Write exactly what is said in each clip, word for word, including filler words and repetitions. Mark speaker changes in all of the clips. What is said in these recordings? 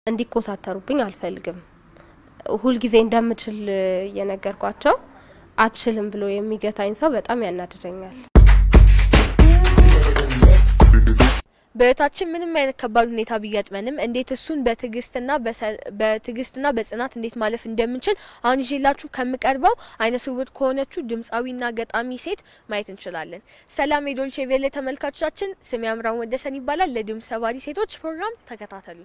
Speaker 1: እንዲኮሳተሩብኝ አልፈልግም ሁሉ ጊዜ እንደምችል የነገርኳቸው አትችልም ብሎ የሚገታኝ ሰው በጣም ያናድደኛል
Speaker 2: በእታችን ምንም አይነት ከባድ ሁኔታ ቢያጥመንም እንዴት እሱን በትግስትና በትግስትና በጽናት እንዴት ማለፍ እንደምንችል አሁን ይዤላችሁ ከምቀርበው አይነ ስውር ከሆነችው ድምጻዊና ገጣሚ ሴት ማየት እንችላለን ሰላም የዶልቼ ቬለ ተመልካቾቻችን ስሜ አምራን ወደሰን ይባላል ለድምጽ ሰባሪ ሴቶች ፕሮግራም ተከታተሉ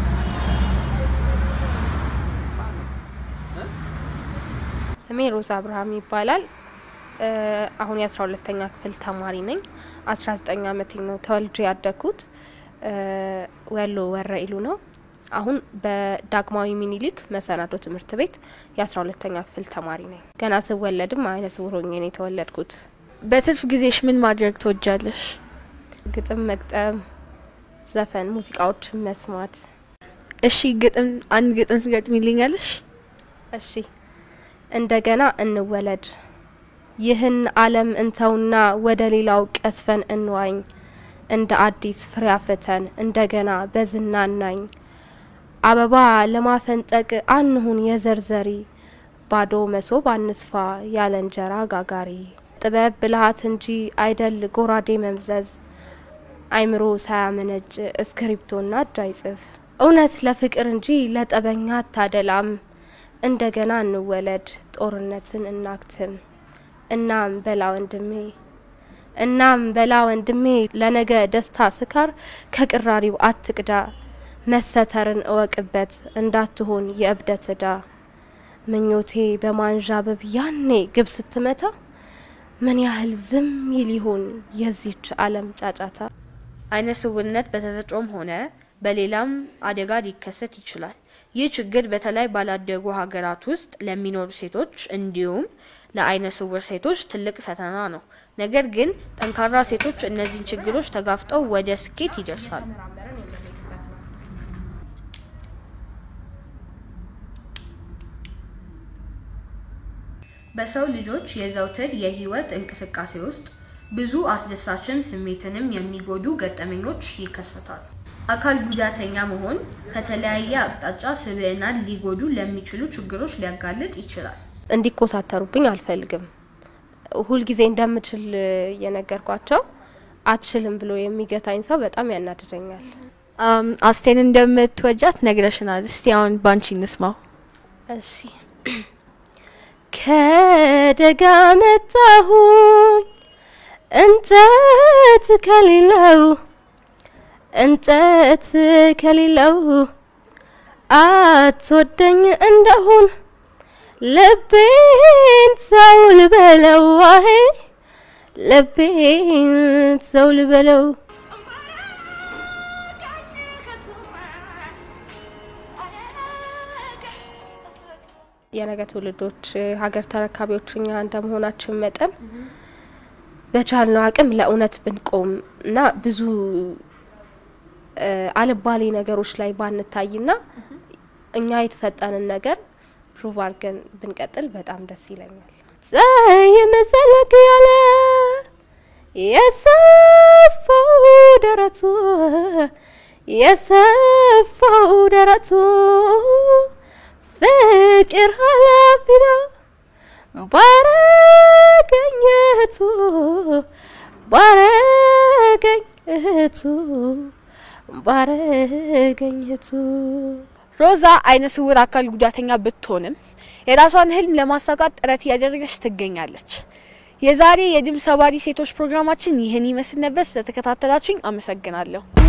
Speaker 1: ስሜ ሮዛ አብርሃም ይባላል አሁን የአስራ ሁለተኛ ክፍል ተማሪ ነኝ አስራ ዘጠኝ አመቴ ነው ተወልጄ ያደኩት ወሎ ወረኢሉ ነው አሁን በዳግማዊ ሚኒሊክ መሰናዶ ትምህርት ቤት የአስራ ሁለተኛ ክፍል ተማሪ ነኝ ገና ስወለድም አይነ ስውር ሆኜ ነው የተወለድኩት
Speaker 2: በትርፍ ጊዜሽ ምን ማድረግ ትወጃለሽ
Speaker 1: ግጥም መግጠም ዘፈን ሙዚቃዎች መስማት
Speaker 2: እሺ ግጥም አንድ ግጥም ትገጥሚልኛለሽ
Speaker 1: እሺ እንደገና እንወለድ ይህን ዓለም እንተውና ወደ ሌላው ቀስፈን እንዋኝ እንደ አዲስ ፍሬ አፍርተን እንደገና በዝናናኝ አበባ ለማፈንጠቅ አንሁን የዘርዘሪ ባዶ መሶብ አንስፋ ያለ እንጀራ ጋጋሪ ጥበብ ብልሃት እንጂ አይደል ጎራዴ መምዘዝ አይምሮ ሳያመነጭ እስክሪፕቶና ዳይጽፍ እውነት ለፍቅር እንጂ ለጠበኛ ታደላም እንደገና እንወለድ ጦርነትን እናክትም እናም በላ ወንድሜ እናም በላ ወንድሜ ለነገ ደስታ ስካር ከቅራሪው አትቅዳ መሰተርን እወቅበት እንዳትሆን የእብደት ዳ ምኞቴ በማንዣበብ ያኔ ግብ ስትመታ ምን ያህል ዝም ይሊሆን የዚች ዓለም ጫጫታ
Speaker 2: አይነ ስውርነት በተፈጥሮም ሆነ በሌላም አደጋ ሊከሰት ይችላል ይህ ችግር በተለይ ባላደጉ ሀገራት ውስጥ ለሚኖሩ ሴቶች እንዲሁም ለአይነ ስውር ሴቶች ትልቅ ፈተና ነው ነገር ግን ጠንካራ ሴቶች እነዚህን ችግሮች ተጋፍጠው ወደ ስኬት ይደርሳሉ በሰው ልጆች የዘውትር የህይወት እንቅስቃሴ ውስጥ ብዙ አስደሳችም ስሜትንም የሚጎዱ ገጠመኞች ይከሰታሉ አካል ጉዳተኛ መሆን ከተለያየ አቅጣጫ ስብዕናን ሊጎዱ ለሚችሉ ችግሮች ሊያጋልጥ ይችላል
Speaker 1: እንዲኮሳተሩብኝ አልፈልግም ሁሉ ጊዜ እንደምችል የነገርኳቸው አትችልም ብሎ የሚገታኝ ሰው በጣም ያናድደኛል
Speaker 2: አም አስቴን እንደምትወጃት ነግረሽናል እስቲ አሁን ባንቺ እንስማው
Speaker 1: እሺ ከደጋ መጣሁ እንጨት ከሌለው እንጨት ከሌለው አትወደኝ እንደሆን ልቤን ሰው ልበለው አሄ ልቤን ሰው ልበለው የነገ ትውልዶች ሀገር ተረካቢዎችኛ እንደመሆናችን መጠን በቻልነው አቅም ለእውነት ብንቆምና ብዙ አልባሌ ነገሮች ላይ ባንታይና እኛ የተሰጠንን ነገር ፕሩቭ አድርገን ብንቀጥል በጣም ደስ ይለኛል ፀሐይ መሰለክ ያለ የሰፋው ደረቱ የሰፋው ደረቱ ፍቅር ኃላፊ ነው ባረገኝቱ ባረገኝቱ ባረገኝቱ ሮዛ አይነ ስውር አካል ጉዳተኛ ብትሆንም የራሷን ህልም ለማሳካት ጥረት ያደረገች ትገኛለች የዛሬ የድምጽ ሰባሪ ሴቶች ፕሮግራማችን ይሄን ይመስል ነበር ስለተከታተላችሁኝ አመሰግናለሁ